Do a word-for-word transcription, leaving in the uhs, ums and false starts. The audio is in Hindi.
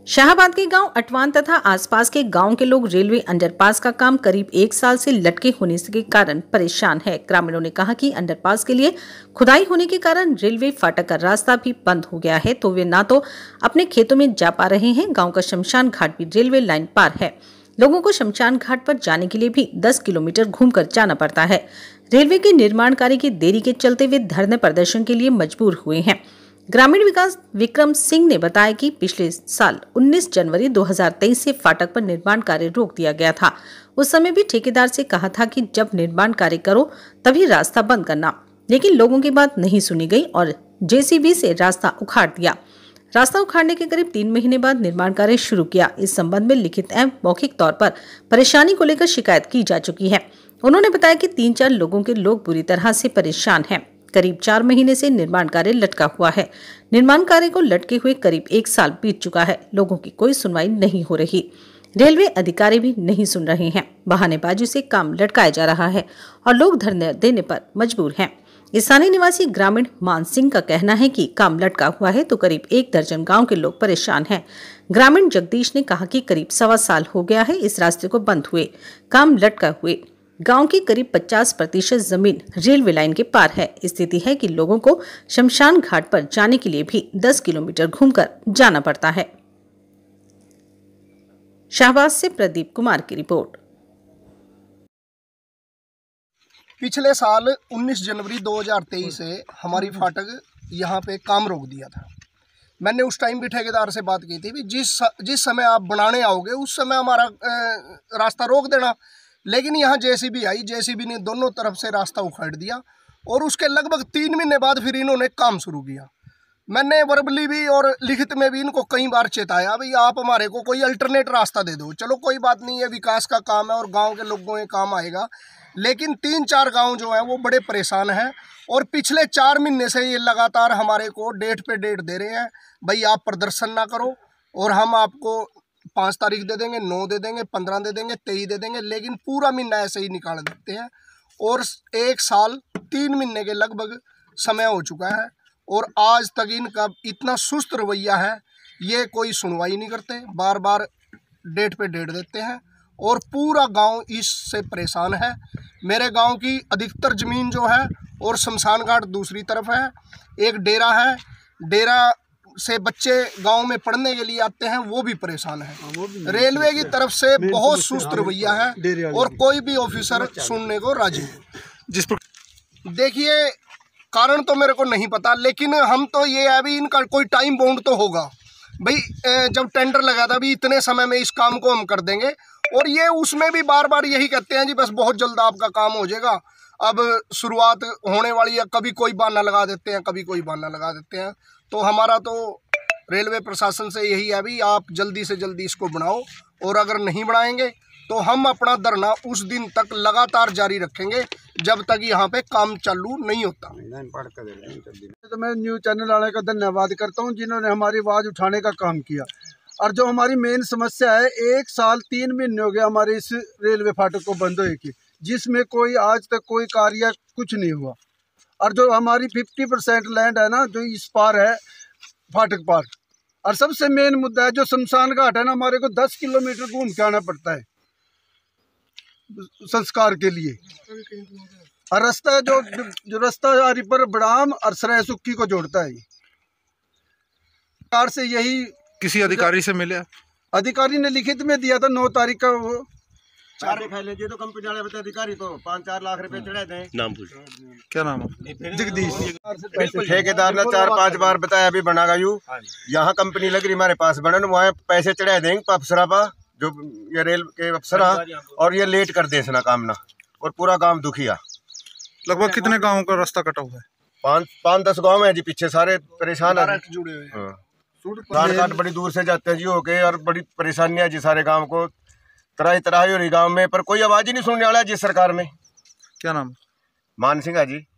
शाहाबाद के गांव अटवान तथा आसपास के गांव के लोग रेलवे अंडरपास का काम करीब एक साल से लटके होने के कारण परेशान है। ग्रामीणों ने कहा कि अंडरपास के लिए खुदाई होने के कारण रेलवे फाटक का रास्ता भी बंद हो गया है, तो वे ना तो अपने खेतों में जा पा रहे हैं। गांव का शमशान घाट भी रेलवे लाइन पार है। लोगों को शमशान घाट पर जाने के लिए भी दस किलोमीटर घूमकर जाना पड़ता है। रेलवे के निर्माण कार्य की देरी के चलते वे धरने प्रदर्शन के लिए मजबूर हुए हैं। ग्रामीण विकास विक्रम सिंह ने बताया कि पिछले साल उन्नीस जनवरी दो हज़ार तेईस से फाटक पर निर्माण कार्य रोक दिया गया था। उस समय भी ठेकेदार से कहा था कि जब निर्माण कार्य करो तभी रास्ता बंद करना, लेकिन लोगों की बात नहीं सुनी गई और जेसीबी से रास्ता उखाड़ दिया। रास्ता उखाड़ने के करीब तीन महीने बाद निर्माण कार्य शुरू किया। इस संबंध में लिखित एवं मौखिक तौर पर परेशानी को लेकर शिकायत की जा चुकी है। उन्होंने बताया कि तीन चार लोगों के लोग बुरी तरह से परेशान हैं। करीब चार महीने से निर्माण कार्य लटका हुआ है। निर्माण कार्य को लटके हुए करीब एक साल बीत चुका है। लोगों की कोई सुनवाई नहीं हो रही। रेलवे अधिकारी भी नहीं सुन रहे हैं। बहानेबाजी से काम लटकाया जा रहा है और लोग धरने देने पर मजबूर हैं। स्थानीय निवासी ग्रामीण मान सिंह का कहना है कि काम लटका हुआ है तो करीब एक दर्जन गांव के लोग परेशान हैं। ग्रामीण जगदीश ने कहा कि करीब सवा साल हो गया है इस रास्ते को बंद हुए, काम लटका हुए। गांव की करीब पचास प्रतिशत जमीन रेलवे लाइन के पार है। स्थिति है कि लोगों को शमशान घाट पर जाने के लिए भी दस किलोमीटर घूमकर जाना पड़ता है। शाहबाद से प्रदीप कुमार की रिपोर्ट। पिछले साल उन्नीस जनवरी दो हज़ार तेईस से हमारी फाटक यहाँ पे काम रोक दिया था। मैंने उस टाइम भी ठेकेदार से बात की थी भी जिस जिस समय आप बनाने आओगे उस समय हमारा रास्ता रोक देना, लेकिन यहाँ जेसीबी आई, जेसीबी ने दोनों तरफ से रास्ता उखाड़ दिया और उसके लगभग तीन महीने बाद फिर इन्होंने काम शुरू किया। मैंने वर्बली भी और लिखित में भी इनको कई बार चेताया भाई आप हमारे को कोई अल्टरनेट रास्ता दे दो। चलो कोई बात नहीं है, विकास का काम है और गांव के लोगों के काम आएगा, लेकिन तीन चार गांव जो हैं वो बड़े परेशान हैं और पिछले चार महीने से ये लगातार हमारे को डेट पे डेट दे रहे हैं भाई आप प्रदर्शन ना करो और हम आपको पाँच तारीख दे देंगे, नौ दे देंगे, पंद्रह दे देंगे, तेईस दे देंगे, लेकिन पूरा महीना ऐसे ही निकाल देते हैं और एक साल तीन महीने के लगभग समय हो चुका है और आज तक इनका इतना सुस्त रवैया है, ये कोई सुनवाई नहीं करते, बार बार डेट पे डेट देते हैं और पूरा गांव इससे परेशान है। मेरे गांव की अधिकतर ज़मीन जो है और शमशान घाट दूसरी तरफ है, एक डेरा है, डेरा से बच्चे गांव में पढ़ने के लिए आते हैं, वो भी परेशान है। रेलवे की तरफ से बहुत सुस्त रवैया है और कोई भी ऑफिसर सुनने को राजी नहीं। जिस देखिए कारण तो मेरे को नहीं पता, लेकिन हम तो ये है भी इनका कोई टाइम बाउंड तो होगा भाई। जब टेंडर लगा था भी इतने समय में इस काम को हम कर देंगे और ये उसमें भी बार बार यही कहते हैं जी बस बहुत जल्द आपका काम हो जाएगा। अब शुरुआत होने वाली है, कभी कोई बहाना लगा देते हैं, कभी कोई बहाना लगा देते हैं। तो हमारा तो रेलवे प्रशासन से यही है भी आप जल्दी से जल्दी इसको बनाओ और अगर नहीं बनाएंगे तो हम अपना धरना उस दिन तक लगातार जारी रखेंगे जब तक यहाँ पे काम चालू नहीं होता। तो मैं न्यूज़ चैनल वाले का धन्यवाद करता हूँ जिन्होंने हमारी आवाज़ उठाने का काम किया। और जो हमारी मेन समस्या है, एक साल तीन महीने हो गए हमारे इस रेलवे फाटक को बंद हुए की, जिसमें कोई आज तक कोई कार्य कुछ नहीं हुआ। और जो हमारी पचास परसेंट लैंड है ना जो इस पार है फाटक पार, और सबसे मेन मुद्दा है जो शमशान घाट है ना, हमारे को दस किलोमीटर घूम के आना पड़ता है संस्कार के लिए। और रास्ता जो जो रास्ता हरिपर बड़ाम और सराय सुक्की को जोड़ता है। सरकार से यही किसी अधिकारी से मिले? अधिकारी ने लिखित में दिया था नौ तारीख का, वो चार खा लीजिए तो कंपनी वाले बता अधिकारी तो पाँच चार लाख रुपए चढ़ा दें। नाम पूछ, क्या नाम है? जगदीश। ठेकेदार ने चार पांच बार बताया अभी बनागा यू, यहाँ कंपनी लग रही हमारे पास बनन, वहाँ पैसे चढ़ा देंगे अफसरा पा जो ये रेल के अफसरा, और ये लेट कर दे ना काम ना और पूरा गांव दुखिया। लगभग कितने गाँव का रास्ता कटा हुआ है? पाँच पाँच दस गाँव है जी, पीछे सारे परेशान है, जुड़े हुए रान काट बड़ी दूर से जाते हैं जी होके और बड़ी परेशानियां जी सारे गांव को, तराई तराई हो रही गांव में, पर कोई आवाज ही नहीं सुनने वाला है जी सरकार में। क्या नाम? मान सिंह है जी।